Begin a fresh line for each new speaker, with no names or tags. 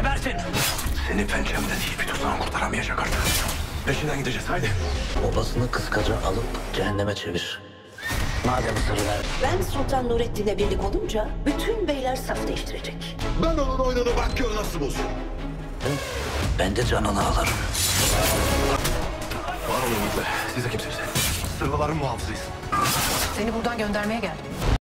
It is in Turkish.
gebersin. Seni pençemden hiçbir tuzağın kurtaramayacak artık. Peşinden gideceğiz, haydi.
Babasını kıskaca alıp cehenneme çevir. Madem sırrı
Ben Sultan Nurettin'le birlik olunca bütün beyler saf değiştirecek.
Ben onun oyununu bak gör nasıl bozuyor.
ben de canını alırım.
Var olun Yiğitler. Siz de kimsiniz? Sırlıların muhafızıyız.
Seni buradan göndermeye geldim.